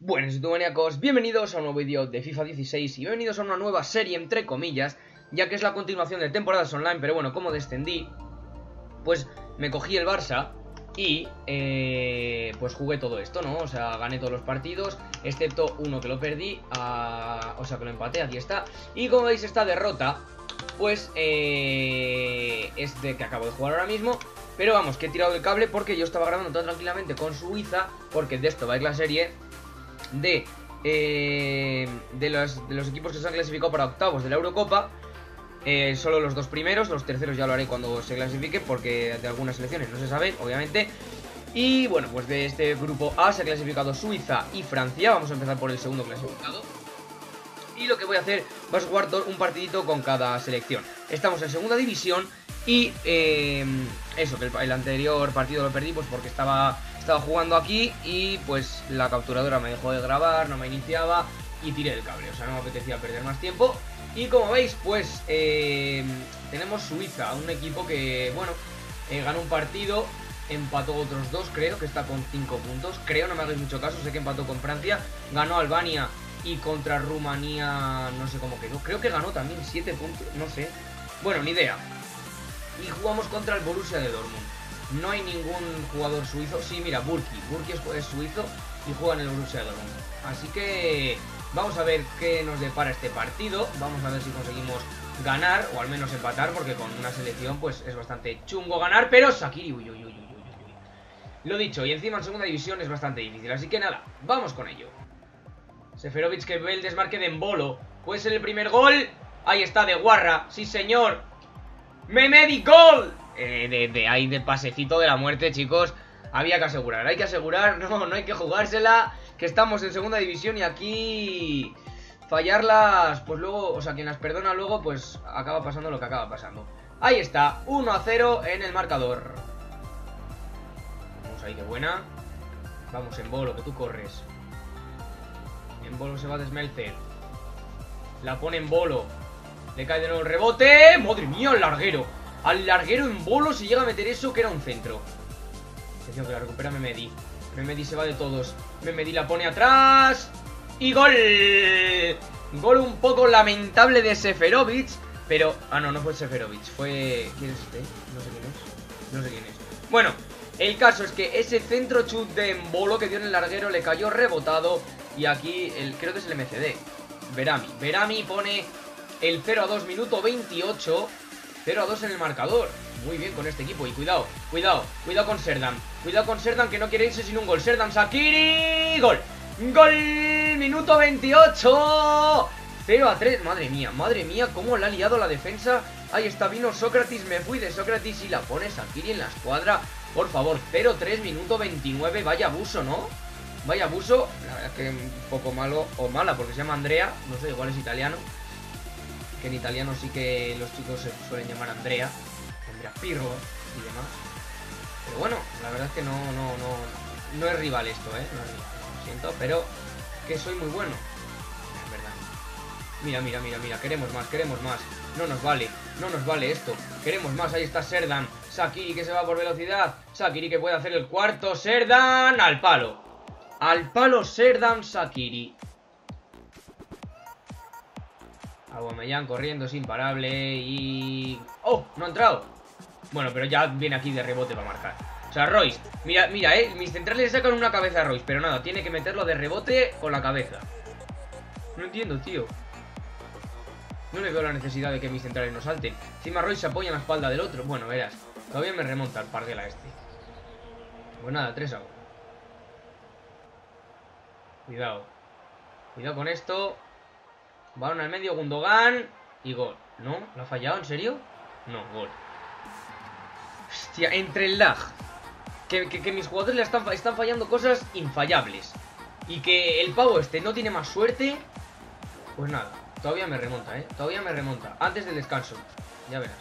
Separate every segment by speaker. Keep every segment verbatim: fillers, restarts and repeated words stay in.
Speaker 1: Buenos youtuberíacos, bienvenidos a un nuevo vídeo de FIFA dieciséis y bienvenidos a una nueva serie entre comillas, ya que es la continuación de temporadas online, pero bueno, como descendí, pues me cogí el Barça y eh, pues jugué todo esto, ¿no? O sea, gané todos los partidos, excepto uno que lo perdí, a, o sea que lo empaté, aquí está. Y como veis esta derrota, pues eh, es de que acabo de jugar ahora mismo. Pero vamos, que he tirado el cable porque yo estaba grabando todo tranquilamente con Suiza, porque de esto va a ir la serie de, eh, de, los, de los equipos que se han clasificado para octavos de la Eurocopa. eh, Solo los dos primeros, los terceros ya lo haré cuando se clasifique, porque de algunas selecciones no se sabe, obviamente. Y bueno, pues de este grupo A se ha clasificado Suiza y Francia. Vamos a empezar por el segundo clasificado. Y lo que voy a hacer va a jugar un partidito con cada selección. Estamos en segunda división. Y eh, eso, que el, el anterior partido lo perdí pues porque estaba, estaba jugando aquí y pues la capturadora me dejó de grabar, no me iniciaba y tiré el cable, o sea, no me apetecía perder más tiempo. Y como veis, pues eh, tenemos Suiza, un equipo que, bueno, eh, ganó un partido, empató otros dos, creo que está con cinco puntos, creo, no me hagáis mucho caso, sé que empató con Francia, ganó Albania y contra Rumanía, no sé cómo quedó, creo que ganó también siete puntos, no sé, bueno, ni idea. Y jugamos contra el Borussia de Dortmund. No hay ningún jugador suizo. Sí, mira, Burki. Burki es, es suizo y juega en el Borussia de Dortmund. Así que vamos a ver qué nos depara este partido. Vamos a ver si conseguimos ganar o al menos empatar, porque con una selección pues es bastante chungo ganar. Pero Shaqiri, uy, uy, uy, uy, uy, uy. Lo dicho, y encima en segunda división es bastante difícil. Así que nada, vamos con ello. Seferovic que ve el desmarque de Embolo. Puede ser el primer gol. Ahí está, de Guarra. Sí, señor. ¡Memedi gol! Eh, de, de ahí, de pasecito de la muerte, chicos. Había que asegurar, hay que asegurar. No, no hay que jugársela. Que estamos en segunda división y aquí fallarlas, pues luego, o sea, quien las perdona luego, pues acaba pasando lo que acaba pasando. Ahí está, uno a cero en el marcador. Vamos ahí, qué buena. Vamos, Embolo, que tú corres. Embolo se va a desmelcer. La pone Embolo. Le cae de nuevo el rebote. ¡Madre mía, al larguero! Al larguero Embolo se llega a meter eso, que era un centro. Atención, que la recupera Memedi. Memedi se va de todos. Memedi la pone atrás. ¡Y gol! Gol un poco lamentable de Seferovic. Pero... Ah, no, no fue Seferovic. Fue... ¿Quién es este? No sé quién es. No sé quién es. Bueno, el caso es que ese centro chut de Embolo que dio en el larguero le cayó rebotado. Y aquí, el, creo que es el M C D. Berami. Berami pone... el cero a dos, minuto veintiocho. cero a dos en el marcador. Muy bien con este equipo. Y cuidado, cuidado, cuidado con Serdam. Cuidado con Serdam, que no quiere irse sin un gol. Serdam, Shaqiri. Gol. Gol. Minuto veintiocho. cero a tres. Madre mía, madre mía, cómo la ha liado la defensa. Ahí está, vino Sócrates. Me fui de Sócrates y la pone Shaqiri en la escuadra. Por favor, cero a tres, minuto veintinueve. Vaya abuso, ¿no? Vaya abuso. La verdad es que un poco malo o mala, porque se llama Andrea. No sé, igual es italiano. Que en italiano sí que los chicos se suelen llamar Andrea, Andrea Pirlo y demás. Pero bueno, la verdad es que no, no, no, no es rival esto, ¿eh? No es rival, lo siento, pero que soy muy bueno. Es verdad. Mira, mira, mira, mira, queremos más, queremos más. No nos vale, no nos vale esto. Queremos más, ahí está Serdam. Shaqiri que se va por velocidad. Shaqiri que puede hacer el cuarto. Serdam al palo. Al palo Serdam, Shaqiri. Aubameyang corriendo, es imparable y... ¡Oh! No ha entrado. Bueno, pero ya viene aquí de rebote para marcar. O sea, Royce, mira, mira, eh mis centrales le sacan una cabeza a Royce, pero nada, tiene que meterlo de rebote con la cabeza. No entiendo, tío. No le veo la necesidad de que mis centrales no salten. Encima Royce se apoya en la espalda del otro. Bueno, verás, todavía me remonta el parguela este. Pues nada, tres a uno. Cuidado. Cuidado con esto. Balón al medio, Gundogan. Y gol. ¿No? ¿Lo ha fallado? ¿En serio? No, gol. Hostia, entre el lag. Que, que, que mis jugadores le están, están fallando cosas infallables. Y que el pavo este no tiene más suerte. Pues nada, todavía me remonta, ¿eh? Todavía me remonta. Antes del descanso. Ya verás.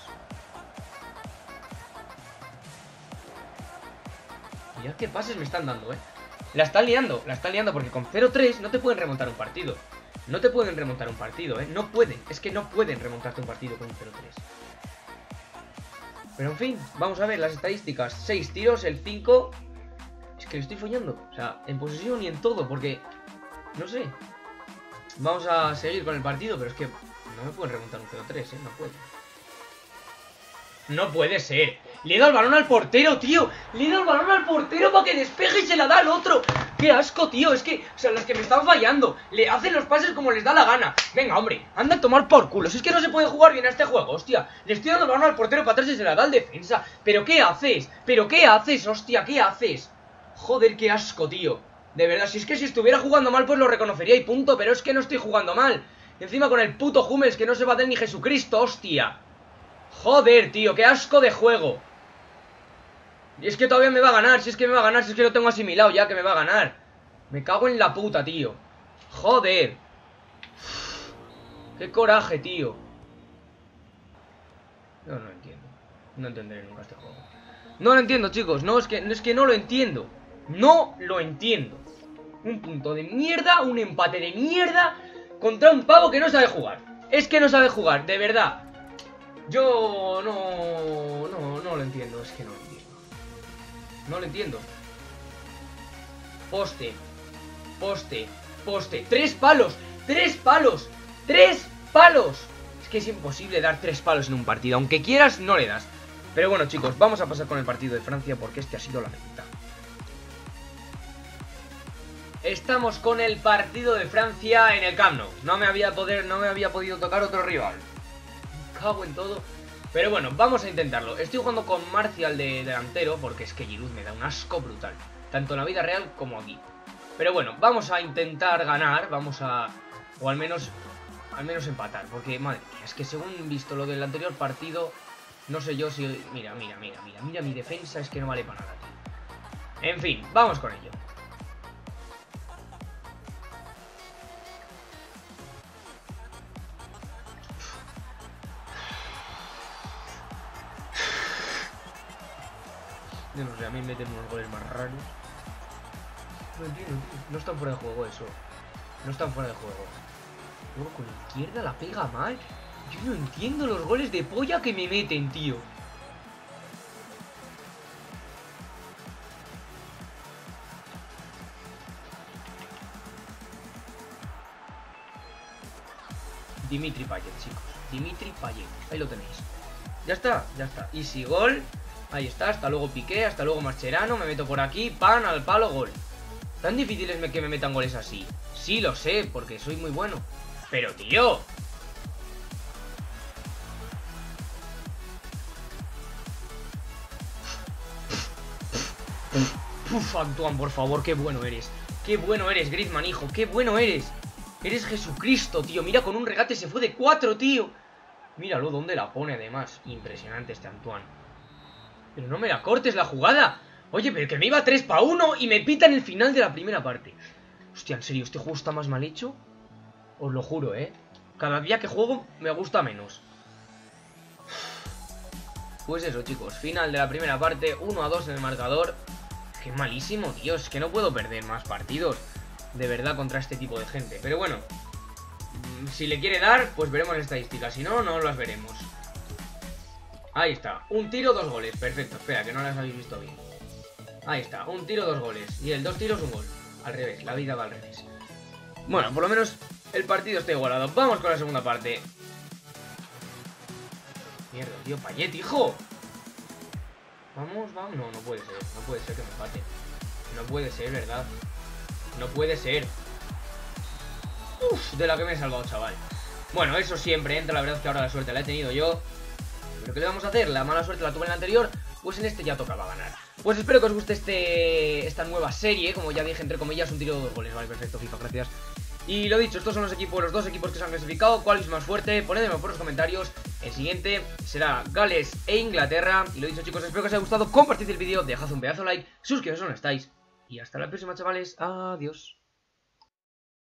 Speaker 1: Mirad qué pases me están dando, ¿eh? La están liando, la están liando porque con cero tres no te pueden remontar un partido. No te pueden remontar un partido, ¿eh? No pueden, es que no pueden remontarte un partido con un cero tres. Pero en fin, vamos a ver las estadísticas. seis tiros, el cinco. Es que lo estoy follando. O sea, en posesión y en todo, porque No sé. Vamos a seguir con el partido, pero es que no me pueden remontar un cero tres, ¿eh? No puede. No puede ser. Le he dado el balón al portero, tío. Le he dado el balón al portero para que despeje y se la da al otro. ¡Qué asco, tío! Es que, o sea, los que me están fallando le hacen los pases como les da la gana. Venga, hombre, anda a tomar por culo. Si es que no se puede jugar bien a este juego, hostia. Le estoy dando el balón al portero para atrás y se la da al defensa. ¿Pero qué haces? ¿Pero qué haces, hostia? ¿Qué haces? Joder, qué asco, tío. De verdad, si es que si estuviera jugando mal pues lo reconocería y punto. Pero es que no estoy jugando mal. Encima con el puto Hummels que no se va a dar ni Jesucristo, hostia. Joder, tío, qué asco de juego. Y es que todavía me va a ganar. Si es que me va a ganar, si es que lo tengo asimilado ya que me va a ganar. Me cago en la puta, tío. Joder. Qué coraje, tío. Yo no lo entiendo. No entenderé nunca este juego. No lo entiendo, chicos. No, es que, es que no lo entiendo. No lo entiendo. Un punto de mierda, un empate de mierda contra un pavo que no sabe jugar. Es que no sabe jugar, de verdad. Yo no, no, no lo entiendo, es que no lo entiendo. No lo entiendo. Poste, poste, poste. ¡Tres palos! ¡Tres palos! ¡Tres palos! Es que es imposible dar tres palos en un partido. Aunque quieras, no le das. Pero bueno, chicos, vamos a pasar con el partido de Francia porque este ha sido la mitad. Estamos con el partido de Francia en el Camp Nou. No me había, poder, no me había podido tocar otro rival. Cago en todo. Pero bueno, vamos a intentarlo. Estoy jugando con Martial de delantero porque es que Giroud me da un asco brutal, tanto en la vida real como aquí. Pero bueno, vamos a intentar ganar. Vamos a... o al menos Al menos empatar, porque madre mía, es que según visto lo del anterior partido, no sé yo si... Mira, mira, mira, mira, mira mi defensa, es que no vale para nada, tío. En fin, vamos con ello. Yo no sé, a mí me meten unos goles más raros. No entiendo, tío. No están fuera de juego eso. No están fuera de juego. Luego con la izquierda la pega mal. Yo no entiendo los goles de polla que me meten, tío. Dimitri Payet, chicos. Dimitri Payet. Ahí lo tenéis. Ya está, ya está. Easy gol. Ahí está, hasta luego Piqué, hasta luego Mascherano. Me meto por aquí, pan, al palo, gol. ¿Tan difícil es que me metan goles así? Sí, lo sé, porque soy muy bueno. Pero, tío. Uf, Antoine, por favor, qué bueno eres. Qué bueno eres, Griezmann, hijo, qué bueno eres. Eres Jesucristo, tío. Mira, con un regate se fue de cuatro, tío. Míralo, dónde la pone, además. Impresionante este Antoine. Pero no me la cortes la jugada. Oye, pero que me iba tres para uno y me pitan el final de la primera parte. Hostia, en serio, ¿este juego está más mal hecho? Os lo juro, ¿eh? Cada día que juego me gusta menos. Pues eso, chicos. Final de la primera parte. uno a dos en el marcador. Qué malísimo, tío. Es que no puedo perder más partidos. De verdad, contra este tipo de gente. Pero bueno. Si le quiere dar, pues veremos las estadísticas. Si no, no las veremos. Ahí está. Un tiro, dos goles. Perfecto. Espera, que no las habéis visto bien. Ahí está. Un tiro, dos goles. Y el dos tiros, un gol. Al revés. La vida va al revés. Bueno, por lo menos el partido está igualado. Vamos con la segunda parte. Mierda, tío. Payet, hijo. Vamos, vamos. No, no puede ser. No puede ser que me empate. No puede ser, ¿verdad? No puede ser. Uf, de la que me he salvado, chaval. Bueno, eso siempre entra. La verdad es que ahora la suerte la he tenido yo. Pero ¿qué le vamos a hacer? La mala suerte la tuve en el anterior. Pues en este ya tocaba ganar. Pues espero que os guste este esta nueva serie. Como ya dije, entre comillas, un tiro de dos goles. Vale, perfecto, FIFA, gracias. Y lo dicho, estos son los equipos, los dos equipos que se han clasificado. ¿Cuál es más fuerte? Ponedmelo por los comentarios. El siguiente será Gales e Inglaterra. Y lo dicho, chicos, espero que os haya gustado. Compartid el vídeo, dejad un pedazo de like, suscribiros si no estáis. Y hasta la próxima, chavales. Adiós.